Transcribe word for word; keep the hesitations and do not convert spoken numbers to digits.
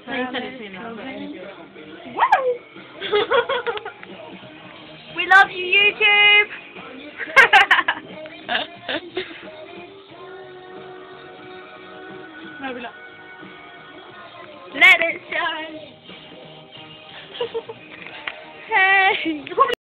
No, you said it too now. We love you, YouTube! No, we love. Let it shine! Hey!